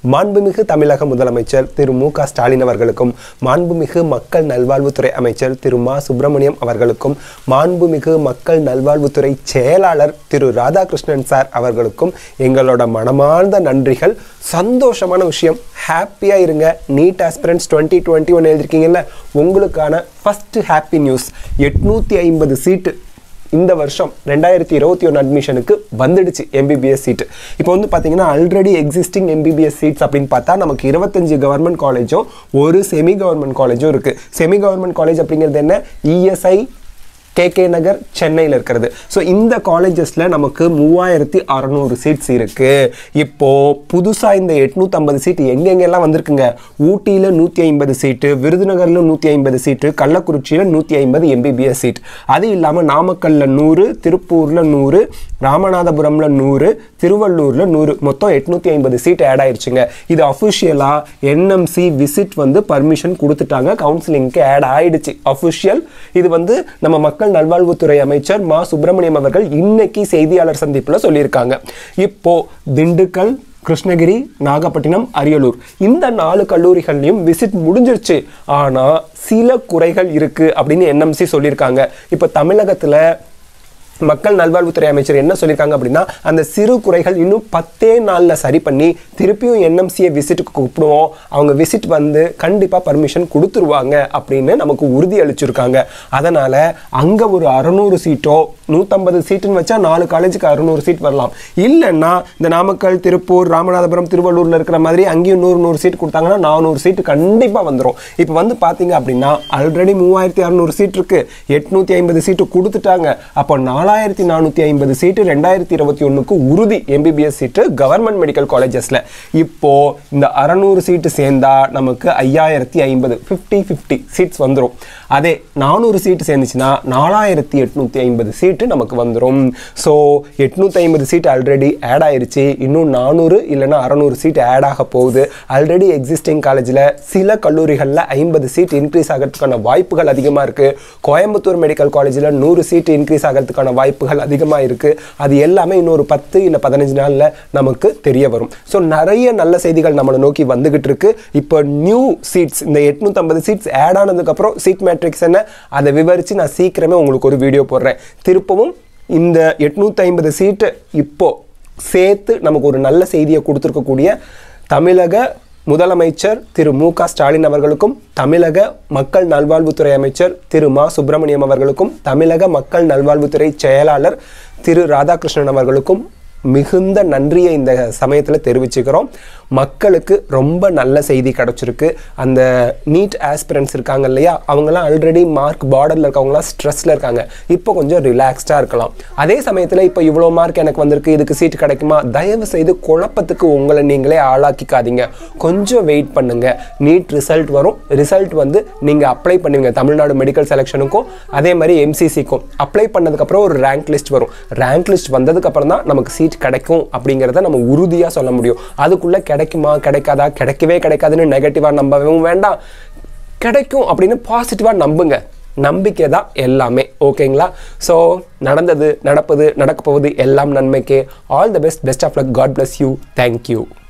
மாண்புமிகு தமிழக முதலமைச்சர் திரு மு.க. ஸ்டாலின் அவர்களுக்கும், மாண்புமிகு மக்கள் நல்வாழ்வுத்துறை அமைச்சர் திரு மா. சுப்பிரமணியம் அவர்களுக்கும், மாண்புமிகு மக்கள் நல்வாழ்வுத்துறை செயலாளர் திரு ராதாகிருஷ்ணன் சார் அவர்களுக்கும் எங்களோட மனமார்ந்த நன்றிகள். சந்தோஷமான விஷயம், ஹாப்பியாக இருங்க. நீட் ஆஸ்பிரண்ட்ஸ் 2021 எழுதிருக்கீங்கல்ல, உங்களுக்கான ஃபர்ஸ்ட் ஹாப்பி நியூஸ். 850 சீட்டு இந்த வருஷம் 2021 அட்மிஷனுக்கு வந்துடுச்சு MBBS சீட்டு. இப்போ வந்து பார்த்தீங்கன்னா ஆல்ரெடி எக்ஸிஸ்டிங் MBBS சீட்ஸ் அப்படின்னு பார்த்தா நமக்கு 25 கவர்மெண்ட் காலேஜும் ஒரு செமி கவர்மெண்ட் காலேஜும் இருக்குது. செமி கவர்மெண்ட் காலேஜ் அப்படிங்கிறது என்ன? ESI KK நகர் சென்னையில் இருக்கிறது. ஸோ இந்த காலேஜஸில் நமக்கு 3600 சீட்ஸ் இருக்குது. இப்போது புதுசாக இந்த 850 சீட்டு எங்கெங்கெல்லாம் வந்திருக்குங்க? ஊட்டியில் 150 சீட்டு, விருதுநகரில் 150 சீட்டு, கள்ளக்குறிச்சியில் 150 MBBS சீட். அது இல்லாமல் நாமக்கல்லில் 100, திருப்பூரில் 100, ராமநாதபுரமில் 100, திருவள்ளூரில் 100, மொத்தம் 850 சீட் ஆட் ஆயிடுச்சுங்க. இது அஃபிஷியலாக NMC விசிட் வந்து பர்மிஷன் கொடுத்துட்டாங்க, கவுன்சிலிங்க்கு ஆட் ஆயிடுச்சு அஃபிஷியல். இது வந்து நம்ம மக்கள் நல்வாழ்வுத்துறை அமைச்சர் மா. சுப்பிரமணியம் அவர்கள் இன்னைக்கு செய்தியாளர் சந்திப்பில் சொல்லியிருக்காங்க. இப்போ திண்டுக்கல், கிருஷ்ணகிரி, நாகப்பட்டினம், அரியலூர் இந்த 4 கல்லூரிகள்லையும் விசிட் முடிஞ்சிருச்சு. ஆனால் சில குறைகள் இருக்கு அப்படின்னு NMC சொல்லியிருக்காங்க. இப்போ தமிழகத்தில் மக்கள் நல்வாழ்வுத்துறை அமைச்சர் என்ன சொல்லியிருக்காங்க அப்படின்னா, அந்த சிறு குறைகள் இன்னும் 10 நாளில் சரி பண்ணி திருப்பியும் NMCயை விசிட்டுக்கு கூப்பிடுவோம், அவங்க விசிட் வந்து கண்டிப்பாக பர்மிஷன் கொடுத்துருவாங்க அப்படின்னு நமக்கு உறுதி அளிச்சிருக்காங்க. அதனால் அங்கே ஒரு 600 சீட்டோ 150 சீட்டுன்னு வச்சா 4 காலேஜுக்கு 600 சீட் வரலாம். இல்லைன்னா இந்த நாமக்கல், திருப்பூர், ராமநாதபுரம், திருவள்ளூரில் இருக்கிற மாதிரி அங்கேயும் 100 சீட் கொடுத்தாங்கன்னா 400 சீட்டு கண்டிப்பாக வந்துடும். இப்போ வந்து பார்த்தீங்க அப்படின்னா ஆல்ரெடி 3600 சீட் இருக்குது, 850 சீட்டு கொடுத்துட்டாங்க. அப்போ 4450 சீட்டு 2021க்கு உறுதி MBBS சீட்டு கவர்மெண்ட் மெடிக்கல் காலேஜஸ்ல. இப்போ இந்த 600 சீட்டு சேர்ந்தா நமக்கு 5050 50-50 சீட்ஸ் வந்துடும். அதே 400 சீட்டு சேர்ந்துச்சுன்னா 4850 சீட்டு நமக்கு வந்துடும். ஸோ 850 சீட் ஆல்ரெடி ஆட் ஆயிருச்சு, இன்னும் 400 இல்லைன்னா 600 சீட் ஆட் ஆக போகுது. ஆல்ரெடி எக்ஸிஸ்டிங் காலேஜில் சில கல்லூரிகளில் 50 சீட் இன்க்ரீஸ் ஆகிறதுக்கான வாய்ப்புகள் அதிகமாக இருக்குது. கோயம்புத்தூர் மெடிக்கல் காலேஜில் 100 சீட் இன்க்ரீஸ் ஆகிறதுக்கான வாய்ப்புகள் அதிகமாக இருக்குது. அது எல்லாமே இன்னொரு 10 இல்லை 15 நாளில் நமக்கு தெரிய வரும். ஸோ நிறைய நல்ல செய்திகள் நம்மளை நோக்கி வந்துகிட்டு இருக்கு. இப்போ நியூ சீட்ஸ் இந்த 850 சீட்ஸ் ஆட் ஆனதுக்கப்புறம் சீட் மேட்ரிக்ஸ் என்ன அதை விவரித்து நான் சீக்கிரமே உங்களுக்கு ஒரு வீடியோ போடுறேன். திருப்பவும் இந்த 850 சீட்டு இப்போ சேர்த்து நமக்கு ஒரு நல்ல செய்தியை கொடுத்துருக்கக்கூடிய தமிழக முதலமைச்சர் திரு மு.க. ஸ்டாலின் அவர்களுக்கும், தமிழக மக்கள் நல்வாழ்வுத்துறை அமைச்சர் திரு மா. சுப்பிரமணியம் அவர்களுக்கும், தமிழக மக்கள் நல்வாழ்வுத்துறை செயலாளர் திரு ராதாகிருஷ்ணன் அவர்களுக்கும் மிகுந்த நன்றியை இந்த சமயத்தில் தெரிவிச்சுக்கிறோம். மக்களுக்கு ரொம்ப நல்ல செய்தி கிடச்சிருக்கு. அந்த நீட் ஆஸ்பிரண்ட்ஸ் இருக்காங்க இல்லையா, அவங்களாம் ஆல்ரெடி மார்க் பார்டரில் இருக்கவங்களாம் ஸ்ட்ரெஸ்ஸில் இருக்காங்க. இப்போ கொஞ்சம் ரிலாக்ஸ்டாக இருக்கலாம். அதே சமயத்தில் இப்போ இவ்வளோ மார்க் எனக்கு வந்திருக்கு, இதுக்கு சீட் கிடைக்குமா, தயவு செய்து குழப்பத்துக்கு உங்களை நீங்களே ஆளாக்கிக்காதீங்க. கொஞ்சம் வெயிட் பண்ணுங்க. நீட் ரிசல்ட் வரும். ரிசல்ட் வந்து நீங்கள் அப்ளை பண்ணுவீங்க தமிழ்நாடு மெடிக்கல் செலெக்ஷனுக்கும் அதே மாதிரி MCCக்கும். அப்ளை பண்ணதுக்கப்புறம் ஒரு ரேங்க் லிஸ்ட் வரும். ரேங்க் லிஸ்ட் வந்ததுக்கப்புறம் தான் நமக்கு சீட் கிடைக்கும் அப்படிங்கிறத நம்ம உறுதியாக சொல்ல முடியும். அதுக்குள்ளே கிடைக்குமா கிடைக்காதா, கிடைக்கவே கிடைக்காதுன்னு நெகட்டிவாக நம்பவும் வேண்டாம். கிடைக்கும் அப்படின்னு பாசிட்டிவாக நம்புங்க. நம்பிக்கை தான் எல்லாமே. ஓகேங்களா? ஸோ நடந்தது, நடப்பது, நடக்க போவது எல்லாம் நன்மைக்கே. All the best. Best of luck. God bless you. Thank you.